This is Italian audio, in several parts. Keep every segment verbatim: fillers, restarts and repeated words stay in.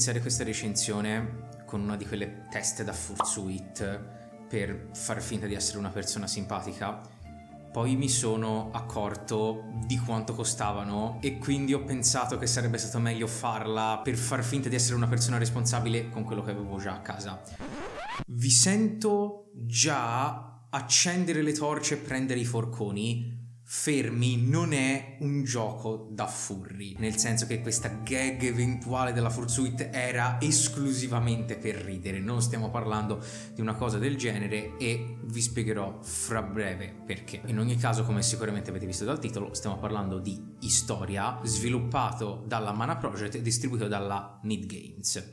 iniziare questa recensione con una di quelle teste da fursuit per far finta di essere una persona simpatica. Poi mi sono accorto di quanto costavano e quindi ho pensato che sarebbe stato meglio farla per far finta di essere una persona responsabile con quello che avevo già a casa. Vi sento già accendere le torce e prendere i forconi. Fermi, non è un gioco da furri, nel senso che questa gag eventuale della fursuit era esclusivamente per ridere, non stiamo parlando di una cosa del genere e vi spiegherò fra breve perché. In ogni caso, come sicuramente avete visto dal titolo, stiamo parlando di Historia, sviluppato dalla Mana Project e distribuito dalla Need Games.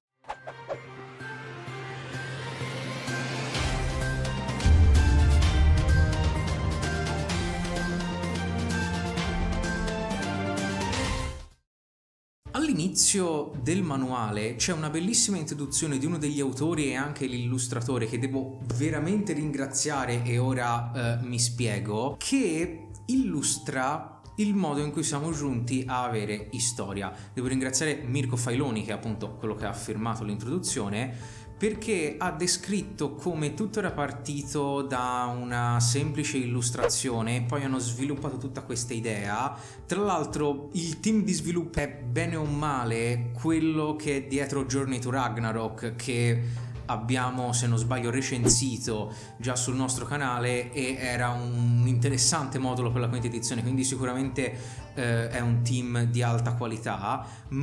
All'inizio del manuale c'è una bellissima introduzione di uno degli autori e anche l'illustratore che devo veramente ringraziare e ora eh, mi spiego, che illustra il modo in cui siamo giunti a avere Historia. Devo ringraziare Mirko Failoni, che è appunto quello che ha firmato l'introduzione, perché ha descritto come tutto era partito da una semplice illustrazione e poi hanno sviluppato tutta questa idea. Tra l'altro il team di sviluppo è bene o male quello che è dietro Journey to Ragnarok, che abbiamo, se non sbaglio, recensito già sul nostro canale e era un interessante modulo per la quinta edizione, quindi sicuramente eh, è un team di alta qualità,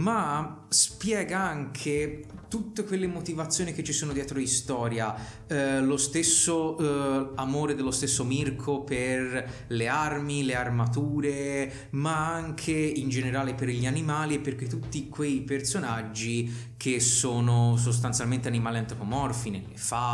ma spiega anche tutte quelle motivazioni che ci sono dietro Historia, eh, lo stesso eh, amore dello stesso Mirko per le armi, le armature, ma anche in generale per gli animali e per tutti quei personaggi che sono sostanzialmente animali antropomorfi nelle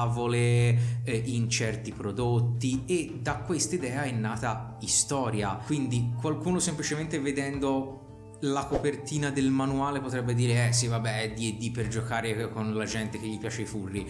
favole, eh, in certi prodotti, e da questa idea è nata Historia. Quindi qualcuno semplicemente vedendo la copertina del manuale potrebbe dire eh sì vabbè è D and D per giocare con la gente che gli piace i furri.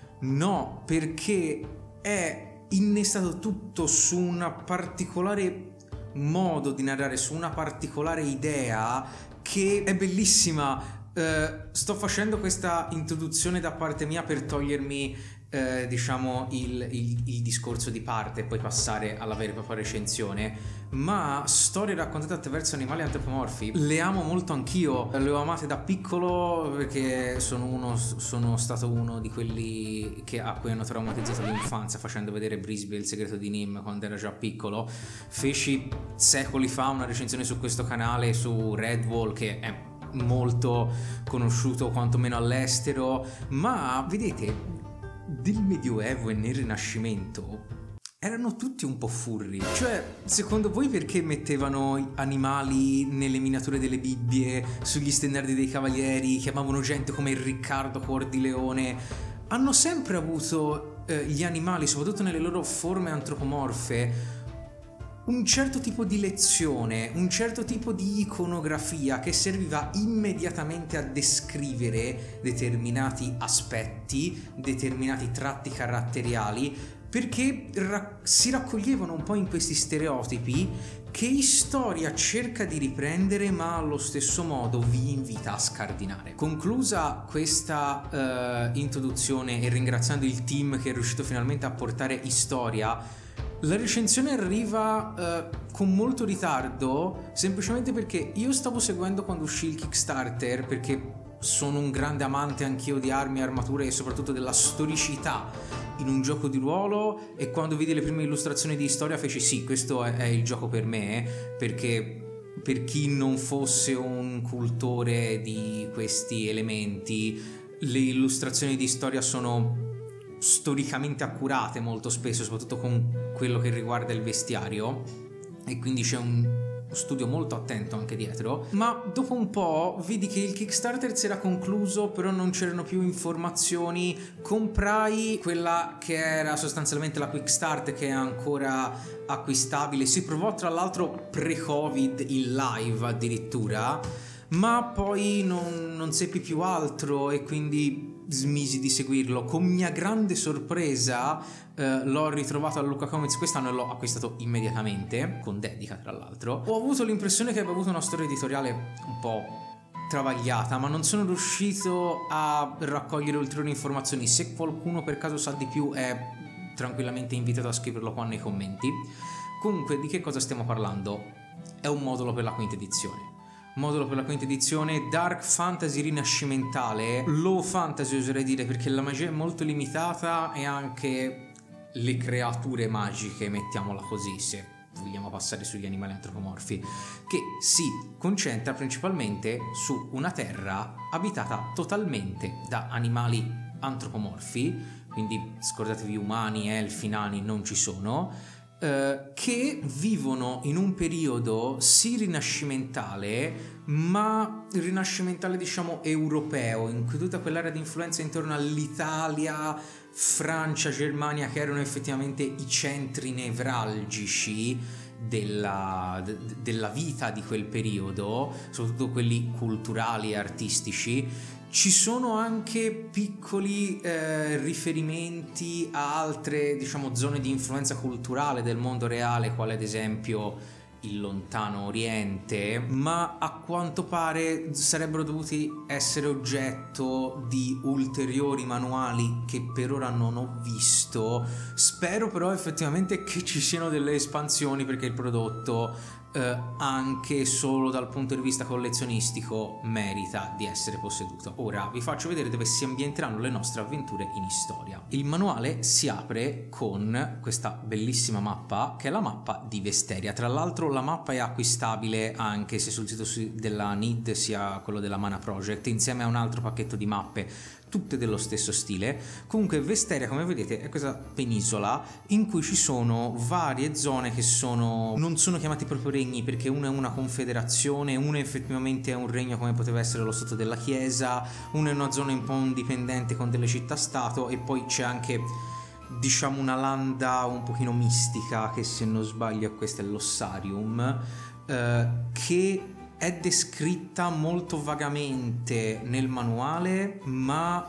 No, perché è innestato tutto su un particolare modo di narrare, su una particolare idea che è bellissima. Uh, sto facendo questa introduzione da parte mia per togliermi uh, diciamo il, il, il discorso di parte e poi passare alla vera e propria recensione, ma storie raccontate attraverso animali antropomorfi le amo molto anch'io, le ho amate da piccolo perché sono, uno, sono stato uno di quelli che, a cui hanno traumatizzato l'infanzia facendo vedere Brisbane il segreto di Nim quando era già piccolo. Feci secoli fa una recensione su questo canale su Redwall, che è molto conosciuto quantomeno all'estero, ma vedete, del Medioevo e nel Rinascimento erano tutti un po' furri. Cioè, secondo voi perché mettevano animali nelle miniature delle Bibbie, sugli stendardi dei cavalieri, chiamavano gente come il Riccardo Cuor di Leone? Hanno sempre avuto eh, gli animali, soprattutto nelle loro forme antropomorfe, un certo tipo di lezione, un certo tipo di iconografia che serviva immediatamente a descrivere determinati aspetti, determinati tratti caratteriali, perché ra- si raccoglievano un po' in questi stereotipi che Historia cerca di riprendere, ma allo stesso modo vi invita a scardinare. Conclusa questa uh, introduzione e ringraziando il team che è riuscito finalmente a portare Historia, la recensione arriva uh, con molto ritardo, semplicemente perché io stavo seguendo quando uscì il Kickstarter, perché sono un grande amante anch'io di armi, armature e soprattutto della storicità in un gioco di ruolo, e quando vidi le prime illustrazioni di Historia feci sì, questo è, è il gioco per me, perché per chi non fosse un cultore di questi elementi, le illustrazioni di Historia sono storicamente accurate molto spesso, soprattutto con quello che riguarda il vestiario, e quindi c'è un studio molto attento anche dietro. Ma dopo un po' vidi che il Kickstarter si era concluso, però non c'erano più informazioni. Comprai quella che era sostanzialmente la Quick Start, che è ancora acquistabile, si provò tra l'altro pre-Covid in live addirittura, ma poi non, non seppi più altro e quindi smisi di seguirlo. Con mia grande sorpresa eh, l'ho ritrovato a Lucca Comics quest'anno e l'ho acquistato immediatamente, con dedica tra l'altro. Ho avuto l'impressione che abbia avuto una storia editoriale un po' travagliata, ma non sono riuscito a raccogliere ulteriori informazioni. Se qualcuno per caso sa di più è tranquillamente invitato a scriverlo qua nei commenti. Comunque, di che cosa stiamo parlando? È un modulo per la quinta edizione. Modulo per la quinta edizione, dark fantasy rinascimentale, low fantasy oserei dire, perché la magia è molto limitata e anche le creature magiche, mettiamola così, se vogliamo passare sugli animali antropomorfi, che si concentra principalmente su una terra abitata totalmente da animali antropomorfi, quindi scordatevi umani, elfi, nani, non ci sono, eh, che vivono in un periodo sì rinascimentale, ma rinascimentale diciamo europeo, in cui tutta quell'area di influenza intorno all'Italia, Francia, Germania, che erano effettivamente i centri nevralgici della, de, della vita di quel periodo, soprattutto quelli culturali e artistici. Ci sono anche piccoli eh, riferimenti a altre, diciamo, zone di influenza culturale del mondo reale, quale ad esempio il lontano oriente, ma a quanto pare sarebbero dovuti essere oggetto di ulteriori manuali che per ora non ho visto. Spero però effettivamente che ci siano delle espansioni, perché il prodotto eh, anche solo dal punto di vista collezionistico merita di essere posseduto. Ora vi faccio vedere dove si ambienteranno le nostre avventure in storia. Il manuale si apre con questa bellissima mappa, che è la mappa di Vesteria. Tra l'altro la mappa è acquistabile anche sia sul sito della N I D sia quello della Mana Project, insieme a un altro pacchetto di mappe, tutte dello stesso stile. Comunque Vesteria, come vedete, è questa penisola in cui ci sono varie zone che sono non sono chiamati proprio regni, perché una è una confederazione, una effettivamente è un regno come poteva essere lo Stato della Chiesa, una è una zona un po' indipendente con delle città-stato, e poi c'è anche, diciamo, una landa un pochino mistica, che se non sbaglio questo è l'Ossarium, eh, che è descritta molto vagamente nel manuale, ma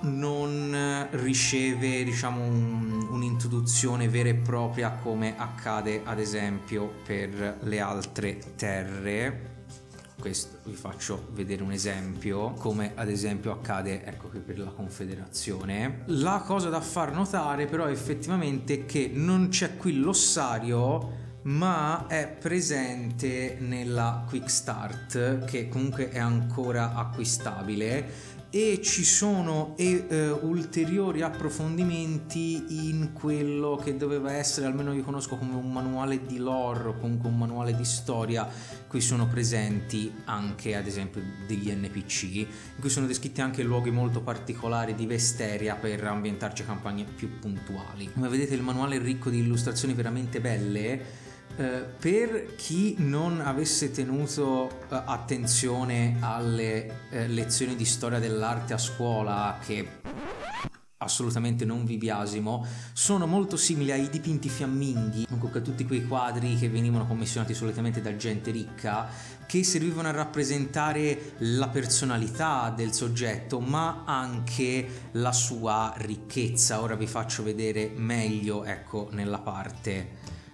non riceve, diciamo, un, un'introduzione vera e propria come accade ad esempio per le altre terre. Questo vi faccio vedere un esempio, come ad esempio accade, ecco, qui per la Confederazione. La cosa da far notare però effettivamente è che non c'è qui l'ossario, ma è presente nella Quick Start, che comunque è ancora acquistabile, e ci sono e, eh, ulteriori approfondimenti in quello che doveva essere, almeno io conosco come un manuale di lore o comunque un manuale di storia. Qui sono presenti anche ad esempio degli N P C, in cui sono descritti anche luoghi molto particolari di Vesteria per ambientarci a campagne più puntuali. Come vedete il manuale è ricco di illustrazioni veramente belle. Uh, per chi non avesse tenuto uh, attenzione alle uh, lezioni di storia dell'arte a scuola, che assolutamente non vi biasimo, sono molto simili ai dipinti fiamminghi, comunque tutti quei quadri che venivano commissionati solitamente da gente ricca, che servivano a rappresentare la personalità del soggetto ma anche la sua ricchezza. Ora vi faccio vedere meglio, ecco, nella parte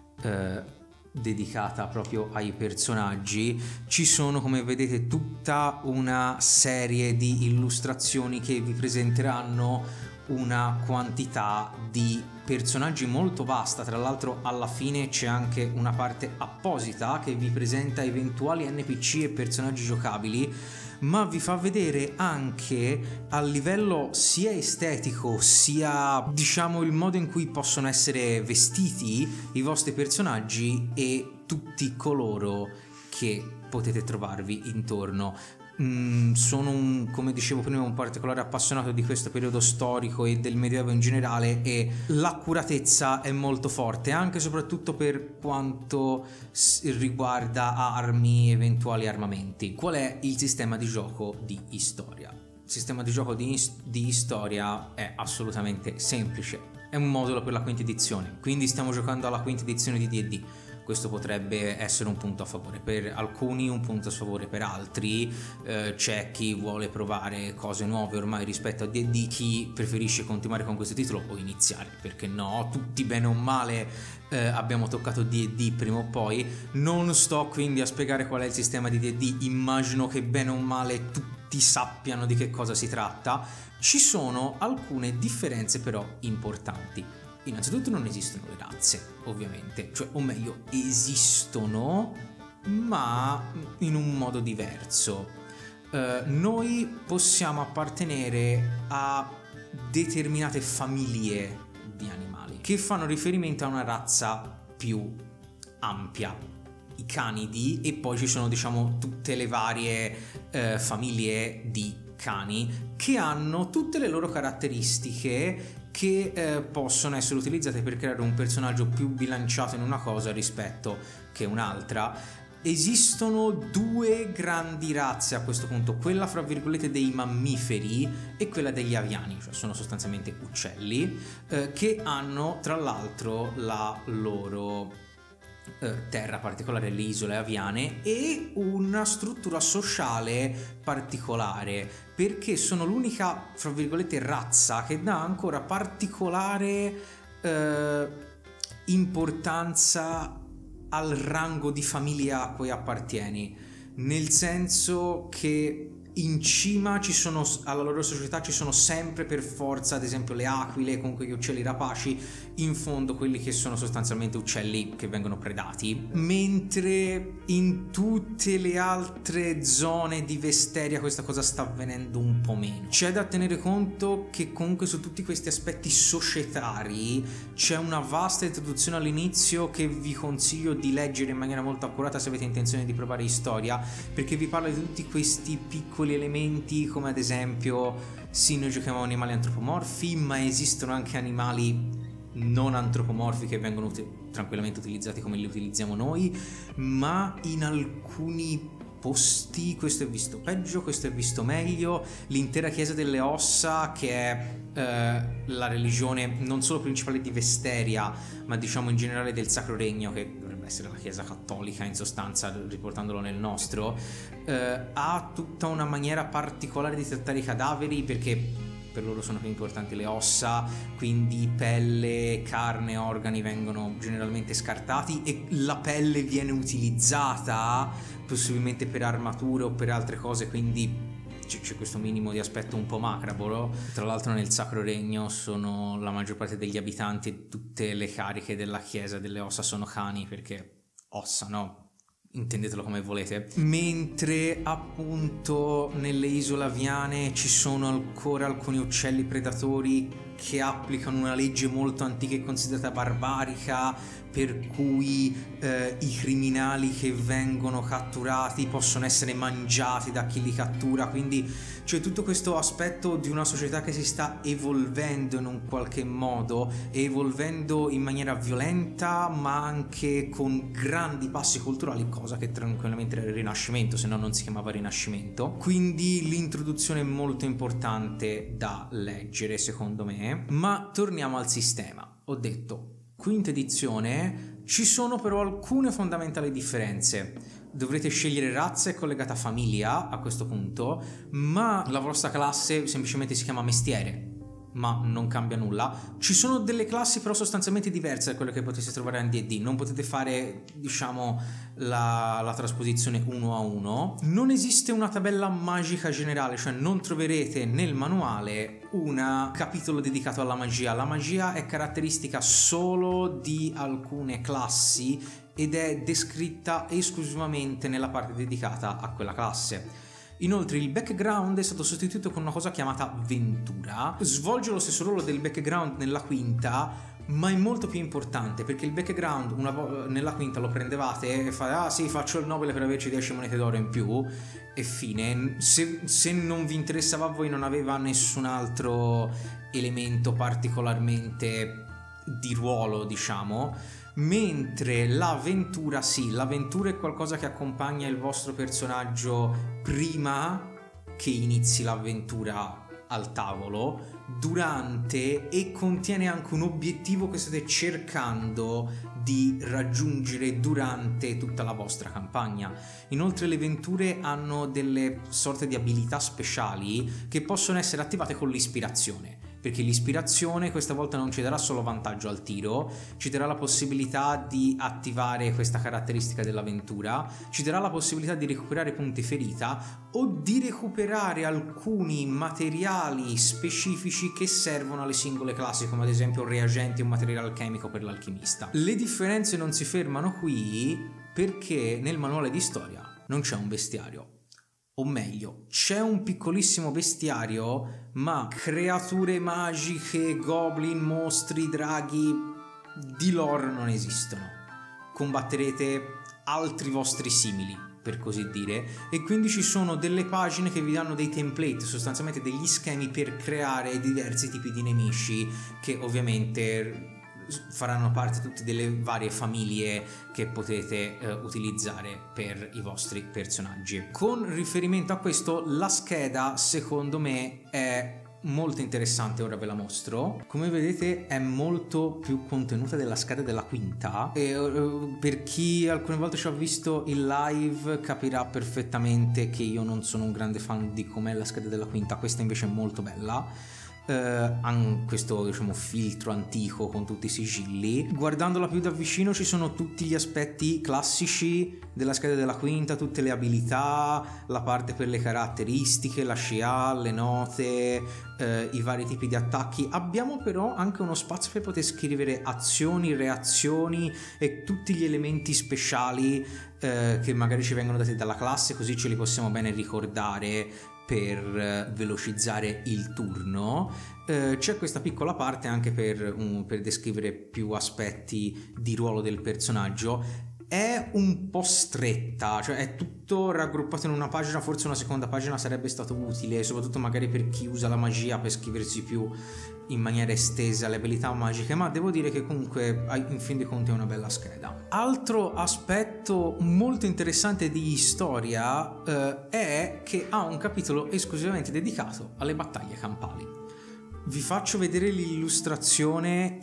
uh, dedicata proprio ai personaggi. Ci sono, come vedete, tutta una serie di illustrazioni che vi presenteranno una quantità di personaggi molto vasta. Tra l'altro alla fine c'è anche una parte apposita che vi presenta eventuali N P C e personaggi giocabili, ma vi fa vedere anche a livello sia estetico sia, diciamo, il modo in cui possono essere vestiti i vostri personaggi e tutti coloro che potete trovarvi intorno. Mm, sono un, come dicevo prima, un particolare appassionato di questo periodo storico e del Medioevo in generale, e l'accuratezza è molto forte, anche e soprattutto per quanto riguarda armi, eventuali armamenti. Qual è il sistema di gioco di Historia? Il sistema di gioco di, di Historia è assolutamente semplice, è un modulo per la quinta edizione, quindi stiamo giocando alla quinta edizione di D and D. Questo potrebbe essere un punto a favore per alcuni, un punto a sfavore per altri. Eh, c'è chi vuole provare cose nuove ormai rispetto a D and D, chi preferisce continuare con questo titolo o iniziare, perché no, tutti bene o male eh, abbiamo toccato D and D prima o poi. Non sto quindi a spiegare qual è il sistema di D and D, immagino che bene o male tutti tutti sappiano di che cosa si tratta. Ci sono alcune differenze però importanti. Innanzitutto non esistono le razze, ovviamente, cioè, o meglio, esistono, ma in un modo diverso. Uh, noi possiamo appartenere a determinate famiglie di animali che fanno riferimento a una razza più ampia, i canidi, e poi ci sono, diciamo, tutte le varie uh, famiglie di cani che hanno tutte le loro caratteristiche che eh, possono essere utilizzate per creare un personaggio più bilanciato in una cosa rispetto che un'altra. Esistono due grandi razze a questo punto, quella fra virgolette dei mammiferi e quella degli aviani, cioè sono sostanzialmente uccelli, eh, che hanno tra l'altro la loro eh, terra particolare, le isole aviane, e una struttura sociale particolare, perché sono l'unica fra virgolette razza che dà ancora particolare eh, importanza al rango di famiglia a cui appartieni, nel senso che in cima ci sono, alla loro società ci sono sempre per forza, ad esempio, le aquile, comunque gli uccelli rapaci, in fondo quelli che sono sostanzialmente uccelli che vengono predati, mentre in tutte le altre zone di Vesteria questa cosa sta avvenendo un po' meno. C'è da tenere conto che comunque su tutti questi aspetti societari c'è una vasta introduzione all'inizio che vi consiglio di leggere in maniera molto accurata se avete intenzione di provare storia, perché vi parla di tutti questi piccoli elementi, come ad esempio sì, noi giochiamo animali antropomorfi, ma esistono anche animali non antropomorfi che vengono ut- tranquillamente utilizzati come li utilizziamo noi, ma in alcuni posti questo è visto peggio, questo è visto meglio. L'intera chiesa delle ossa, che è eh, la religione non solo principale di Vesteria, ma diciamo in generale del Sacro Regno, che dovrebbe essere la chiesa cattolica in sostanza, riportandolo nel nostro, eh, ha tutta una maniera particolare di trattare i cadaveri, perché per loro sono più importanti le ossa, quindi pelle, carne, organi vengono generalmente scartati e la pelle viene utilizzata possibilmente per armature o per altre cose, quindi c'è questo minimo di aspetto un po' macabro. Tra l'altro nel Sacro Regno sono la maggior parte degli abitanti e tutte le cariche della chiesa delle ossa sono cani, perché ossa, no? Intendetelo come volete. Mentre appunto nelle isole aviane ci sono ancora alcuni uccelli predatori che applicano una legge molto antica e considerata barbarica, per cui eh, i criminali che vengono catturati possono essere mangiati da chi li cattura, quindi c'è tutto questo aspetto di una società che si sta evolvendo in un qualche modo, evolvendo in maniera violenta ma anche con grandi passi culturali, cosa che tranquillamente era il Rinascimento, se no non si chiamava Rinascimento. Quindi l'introduzione è molto importante da leggere secondo me. Ma torniamo al sistema. Ho detto quinta edizione, ci sono però alcune fondamentali differenze. Dovrete scegliere razza collegata a famiglia a questo punto, ma la vostra classe semplicemente si chiama mestiere, ma non cambia nulla. Ci sono delle classi però sostanzialmente diverse da quelle che potete trovare in D and D, non potete fare, diciamo, la, la trasposizione uno a uno. Non esiste una tabella magica generale, cioè non troverete nel manuale un capitolo dedicato alla magia. La magia è caratteristica solo di alcune classi ed è descritta esclusivamente nella parte dedicata a quella classe. Inoltre il background è stato sostituito con una cosa chiamata Ventura. Svolge lo stesso ruolo del background nella quinta, ma è molto più importante, perché il background una vo- nella quinta lo prendevate e fate ah sì, faccio il nobile per averci dieci monete d'oro in più e fine. Se, se non vi interessava a voi, non aveva nessun altro elemento particolarmente di ruolo, diciamo. Mentre l'avventura sì, l'avventura è qualcosa che accompagna il vostro personaggio prima che inizi l'avventura al tavolo, durante, e contiene anche un obiettivo che state cercando di raggiungere durante tutta la vostra campagna. Inoltre le avventure hanno delle sorte di abilità speciali che possono essere attivate con l'ispirazione. perché l'ispirazione questa volta non ci darà solo vantaggio al tiro, ci darà la possibilità di attivare questa caratteristica dell'avventura, ci darà la possibilità di recuperare punti ferita o di recuperare alcuni materiali specifici che servono alle singole classi, come ad esempio reagenti o materiale alchemico per l'alchimista. Le differenze non si fermano qui, perché nel manuale di storia non c'è un bestiario. O meglio, c'è un piccolissimo bestiario, ma creature magiche, goblin, mostri, draghi di lore non esistono. Combatterete altri vostri simili, per così dire, e quindi ci sono delle pagine che vi danno dei template, sostanzialmente degli schemi per creare diversi tipi di nemici che ovviamente faranno parte tutte delle varie famiglie che potete eh, utilizzare per i vostri personaggi. Con riferimento a questo, la scheda secondo me è molto interessante, ora ve la mostro. Come vedete è molto più contenuta della scheda della quinta e uh, per chi alcune volte ci ha visto in live capirà perfettamente che io non sono un grande fan di com'è la scheda della quinta. Questa invece è molto bella. Uh, ha questo, diciamo, filtro antico con tutti i sigilli. Guardandola più da vicino ci sono tutti gli aspetti classici della scheda della quinta, tutte le abilità, la parte per le caratteristiche, la scia, le note, uh, i vari tipi di attacchi. Abbiamo però anche uno spazio per poter scrivere azioni, reazioni e tutti gli elementi speciali uh, che magari ci vengono dati dalla classe, così ce li possiamo bene ricordare per velocizzare il turno. Eh, c'è questa piccola parte anche per, um, per descrivere più aspetti di ruolo del personaggio. È un po' stretta, cioè è tutto raggruppato in una pagina, forse una seconda pagina sarebbe stato utile, soprattutto magari per chi usa la magia per scriversi più in maniera estesa le abilità magiche, ma devo dire che comunque in fin dei conti è una bella scheda. Altro aspetto molto interessante di storia eh, è che ha un capitolo esclusivamente dedicato alle battaglie campali. Vi faccio vedere l'illustrazione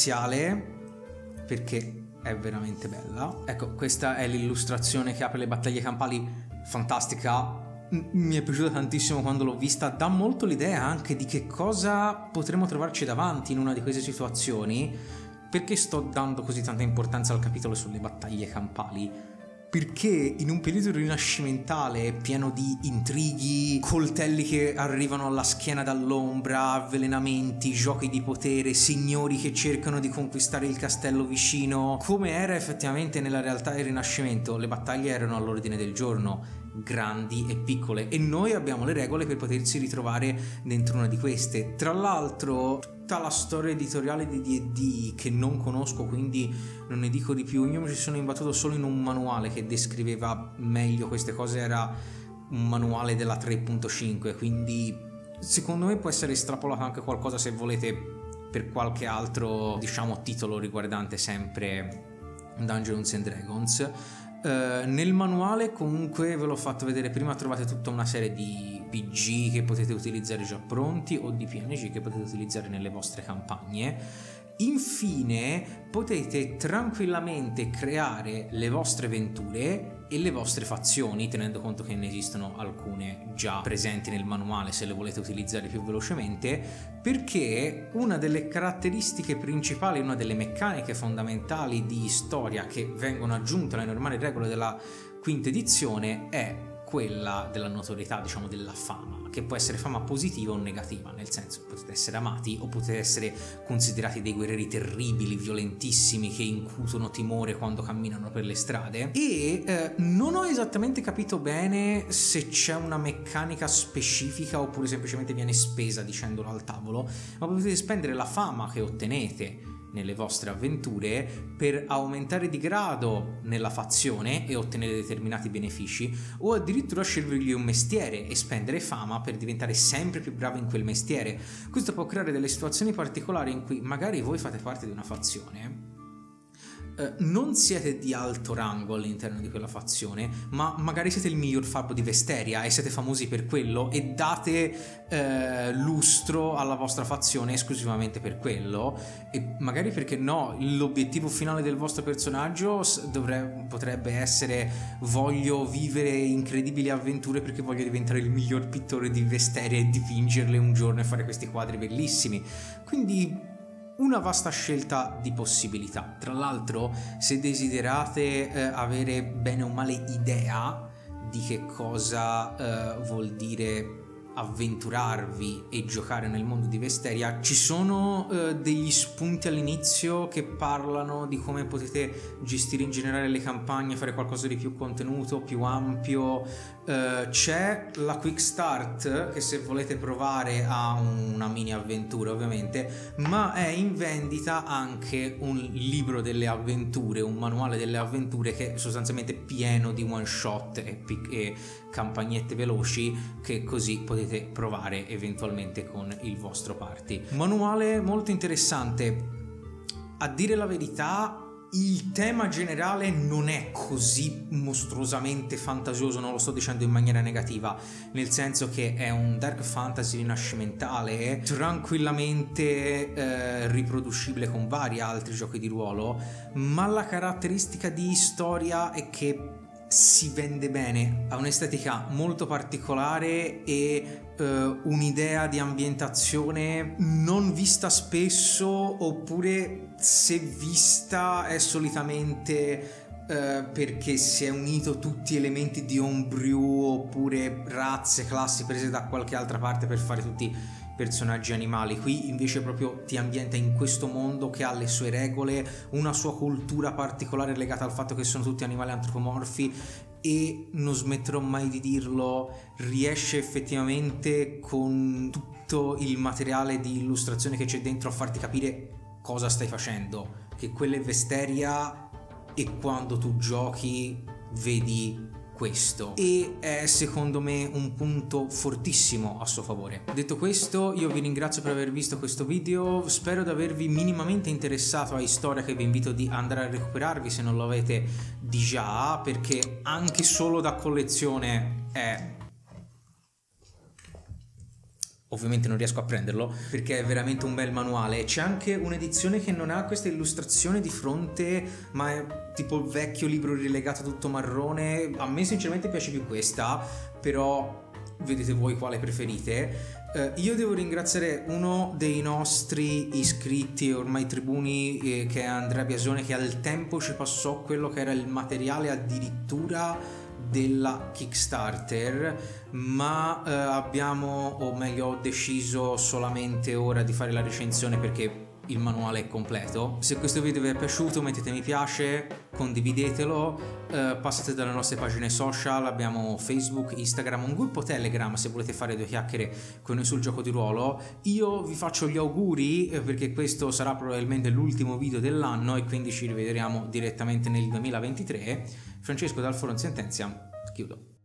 iniziale perché è veramente bella. Ecco, questa è l'illustrazione che apre le battaglie campali, fantastica. Mi è piaciuta tantissimo quando l'ho vista, dà molto l'idea anche di che cosa potremo trovarci davanti in una di queste situazioni. Perché sto dando così tanta importanza al capitolo sulle battaglie campali? Perché in un periodo rinascimentale pieno di intrighi, coltelli che arrivano alla schiena dall'ombra, avvelenamenti, giochi di potere, signori che cercano di conquistare il castello vicino, come era effettivamente nella realtà del Rinascimento, le battaglie erano all'ordine del giorno, grandi e piccole, e noi abbiamo le regole per potersi ritrovare dentro una di queste. Tra l'altro tutta la storia editoriale di D and D che non conosco, quindi non ne dico di più, io mi ci sono imbattuto solo in un manuale che descriveva meglio queste cose, era un manuale della tre punto cinque, quindi secondo me può essere estrapolato anche qualcosa se volete per qualche altro, diciamo, titolo riguardante sempre Dungeons and Dragons. Uh, nel manuale comunque ve l'ho fatto vedere prima, trovate tutta una serie di P G che potete utilizzare già pronti o di P N G che potete utilizzare nelle vostre campagne. Infine potete tranquillamente creare le vostre avventure e le vostre fazioni, tenendo conto che ne esistono alcune già presenti nel manuale se le volete utilizzare più velocemente, perché una delle caratteristiche principali, una delle meccaniche fondamentali di storia che vengono aggiunte alle normali regole della quinta edizione è quella della notorietà, diciamo della fama, che può essere fama positiva o negativa, nel senso potete essere amati o potete essere considerati dei guerrieri terribili, violentissimi, che incutono timore quando camminano per le strade. E eh, non ho esattamente capito bene se c'è una meccanica specifica oppure semplicemente viene spesa dicendolo al tavolo, ma potete spendere la fama che ottenete nelle vostre avventure per aumentare di grado nella fazione e ottenere determinati benefici, o addirittura scegliervi un mestiere e spendere fama per diventare sempre più bravo in quel mestiere. Questo può creare delle situazioni particolari in cui magari voi fate parte di una fazione eh, non siete di alto rango all'interno di quella fazione, ma magari siete il miglior fabbro di Vesteria e siete famosi per quello e date eh, lustro alla vostra fazione esclusivamente per quello, e magari, perché no, l'obiettivo finale del vostro personaggio dovrebbe, potrebbe essere: voglio vivere incredibili avventure perché voglio diventare il miglior pittore di Vesteria e dipingerle un giorno e fare questi quadri bellissimi. Quindi una vasta scelta di possibilità. Tra l'altro, se desiderate eh, avere bene o male idea di che cosa eh, vuol dire avventurarvi e giocare nel mondo di Vesteria, ci sono eh, degli spunti all'inizio che parlano di come potete gestire in generale le campagne, fare qualcosa di più contenuto, più ampio. Eh, c'è la Quick Start che, se volete provare, ha una mini avventura ovviamente, ma è in vendita anche un libro delle avventure, un manuale delle avventure che è sostanzialmente pieno di one shot e, pic- e campagnette veloci che così potete provare eventualmente con il vostro party. Manuale molto interessante. A dire la verità, il tema generale non è così mostruosamente fantasioso, non lo sto dicendo in maniera negativa, nel senso che è un dark fantasy rinascimentale tranquillamente eh, riproducibile con vari altri giochi di ruolo, ma la caratteristica di storia è che si vende bene, ha un'estetica molto particolare e uh, un'idea di ambientazione non vista spesso, oppure se vista è solitamente uh, perché si è unito tutti elementi di homebrew oppure razze, classi prese da qualche altra parte per fare tutti personaggi animali. Qui invece proprio ti ambienta in questo mondo che ha le sue regole, una sua cultura particolare legata al fatto che sono tutti animali antropomorfi, e non smetterò mai di dirlo, riesce effettivamente con tutto il materiale di illustrazione che c'è dentro a farti capire cosa stai facendo, che quella è Vesteria e quando tu giochi vedi questo, e è secondo me un punto fortissimo a suo favore. Detto questo, io vi ringrazio per aver visto questo video, spero di avervi minimamente interessato a Historia, che vi invito di andare a recuperarvi se non lo avete di già, perché anche solo da collezione è... Ovviamente non riesco a prenderlo perché è veramente un bel manuale. C'è anche un'edizione che non ha questa illustrazione di fronte, ma è tipo il vecchio libro rilegato tutto marrone. A me sinceramente piace più questa, però vedete voi quale preferite. Uh, io devo ringraziare uno dei nostri iscritti, ormai tribuni, eh, che è Andrea Biasone, che al tempo ci passò quello che era il materiale addirittura della Kickstarter, ma eh, abbiamo, o meglio ho deciso solamente ora di fare la recensione perché il manuale è completo. Se questo video vi è piaciuto mettete mi piace, condividetelo, eh, passate dalle nostre pagine social, abbiamo Facebook, Instagram, un gruppo Telegram se volete fare due chiacchiere con noi sul gioco di ruolo. Io vi faccio gli auguri eh, perché questo sarà probabilmente l'ultimo video dell'anno e quindi ci rivedremo direttamente nel duemilaventitré. Francesco Dal Foro in Sentenzia, chiudo.